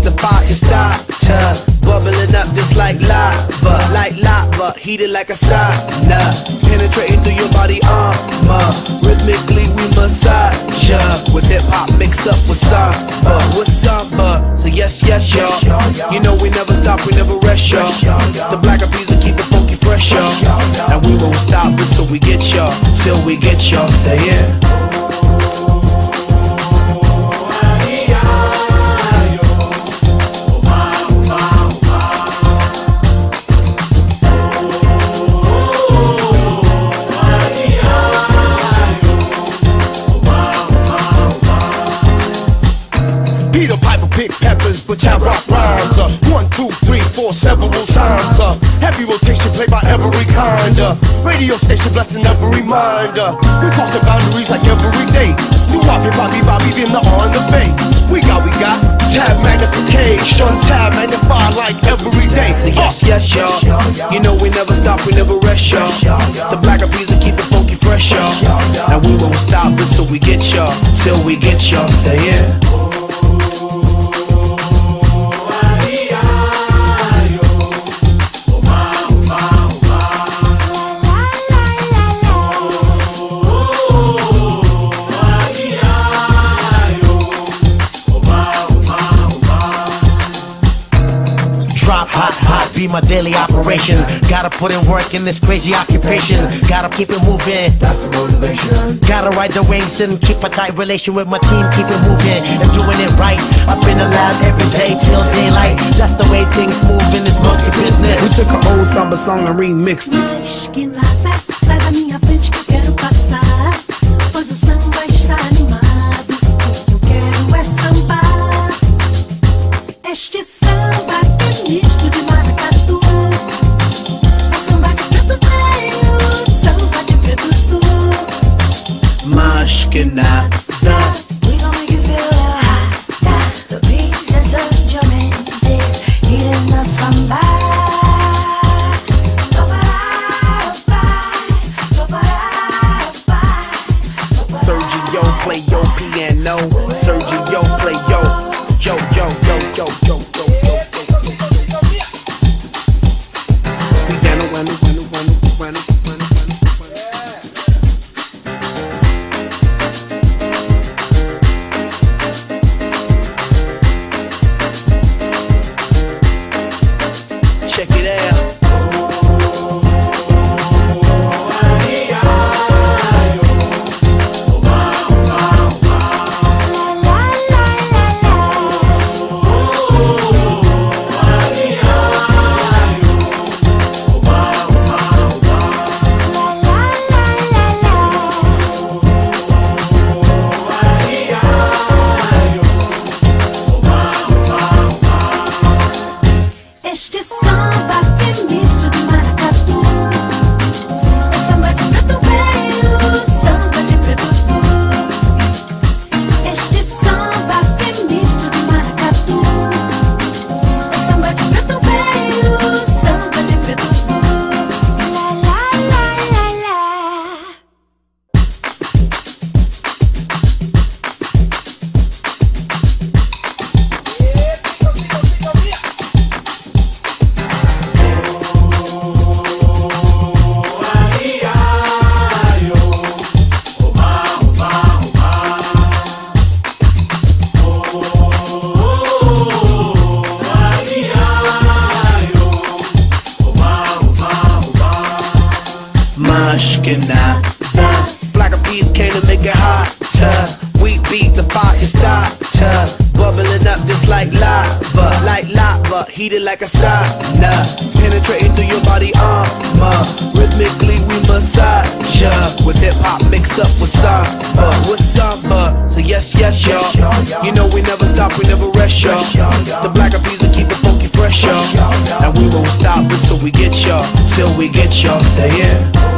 the fire starter, bubbling up just like lava, heated like a sauna, penetrating through your body armor. Rhythmically we massage ya, with hip hop mixed up with samba, So yes, y'all, you know we never stop, we never rest, y'all. The Black Eyed Peas will keep it funky fresh, y'all. And we won't stop until we get y'all, till we get y'all, say yeah. Peter Piper pick peppers, but I rock rhymes. 1, 2, 3, 4, several times. Heavy rotation played by every kind. Radio station blessing every mind. We crossing boundaries like every day. Do Bobby, being the on the bay. We got tab magnification, tab magnified like every day. So yes, y'all. You know we never stop, we never rest, y'all. The Black Eyed Peas will keep it funky fresh, y'all. And we won't stop until we get y'all, till we get y'all, say yeah. Drop hot, be my daily operation. Gotta put in work in this crazy occupation. Gotta keep it moving, that's the motivation. Gotta ride the waves and keep a tight relation with my team. Keep it moving and doing it right. Up in the lab every day till daylight. That's the way things move in this monkey business. We took an old samba song and remixed it. Sai da minha frente que eu quero passar, pois o samba está animado. O que eu quero é sambar. Este samba é misto de maracatu. É samba de preto velho, samba de preto tu. Mas que nada. We gon' make you feel hot. The beats and such your mendes, heating up samba. Sergio play your piano. Sergio play yo. We down to run. Check it out. Este samba é misto de maracatu. É samba de preto velho, samba de preto tu. Este samba é misto de maracatu. É samba de preto velho, samba de preto tu. La la la la la. Mas que nada. Black Eyed Peas came to make it hotter. We beat the fire starter, bubbling up just like lava, heated like a sauna, penetrating through your body armor. Rhythmically we massage ya, with hip hop mixed up with samba. So yes, y'all. You know we never stop, we never rest, y'all. The Black Eyed Peas will keep it funky fresh, y'all. And we won't stop until we get y'all, till we get y'all, say yeah.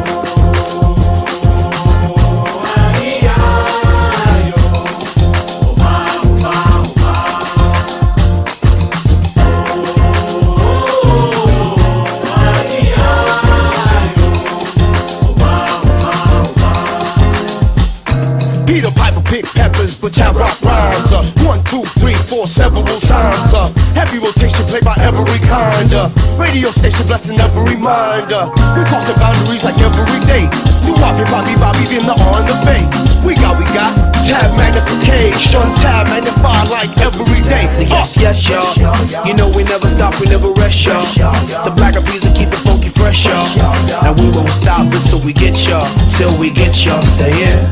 Peter Piper pick peppers, but I rock rhymes. 1, 2, 3, 4, several times. Radio station blessing every mind. We crossing boundaries like every day. Do Bobby, being the on the bay. We got tab magnification, tab magnified like every day. Yes, y'all. You know we never stop, we never rest, y'all. The Black Eyed Peas will keep it funky fresh, y'all. And we won't stop until we get y'all, till we get y'all. Say yeah.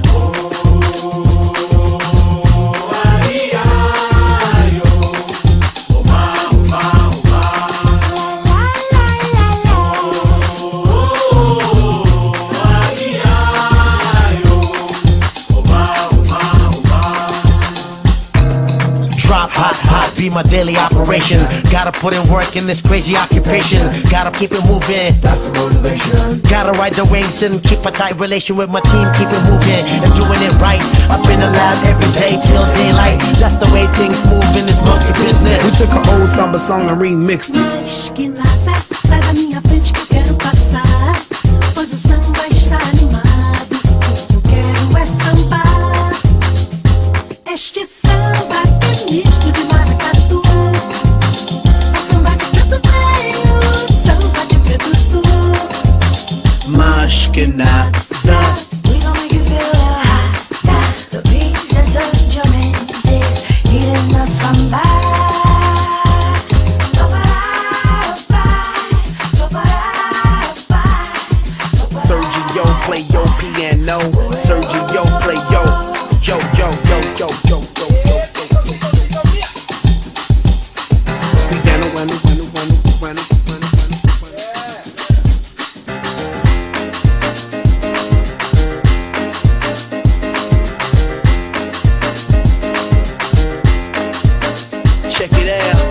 Drop hot, be my daily operation. Gotta put in work in this crazy occupation. Gotta keep it moving, that's the motivation. Gotta ride the waves and keep a tight relation with my team. Keep it moving and doing it right. Up in the lab every day till daylight. That's the way things move in this monkey business. We took an old samba song and remixed it. Mas que nada, sai da minha frente que eu quero passar. Pois o samba está animado. O que eu quero é sambar. Este samba é misto de maracatu. É samba de preto velho, samba de preto tu. Mas que nada. We gon' make you feel hot. The beats and such your man is heating up samba. Sergio, play your piano. Sergio, play yo, yo, yo, yo, yo, yo, yo, yo. We down when check it out.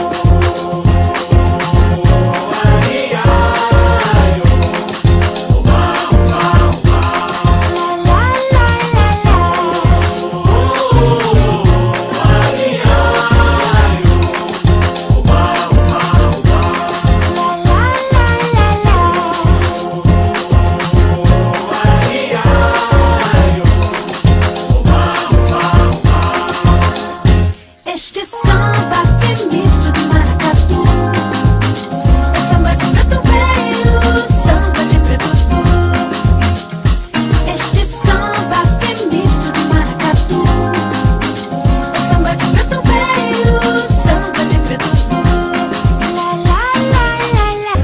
Este samba é misto de maracatu. É samba de preto velho, samba de preto tu. Este samba é misto de maracatu. É samba de preto velho, samba de preto tu. La la la la la.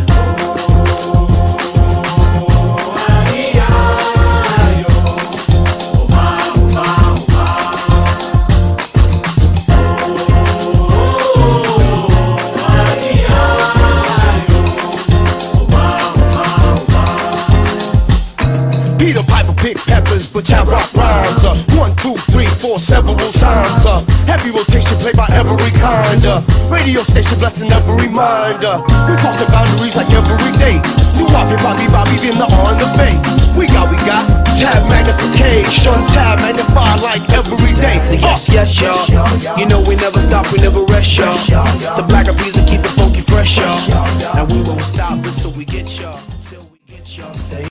Peter Piper pick peppers, but I rock rhymes. 1, 2, 3, 4, several times. Heavy rotation played by every kind. Radio station blessing every mind. We crossing boundaries like every day. Do Bobby, being the on the bay. We got tab magnification, tab magnified like every day. Yes, y'all. You know we never stop, we never rest, y'all. The Black Eyed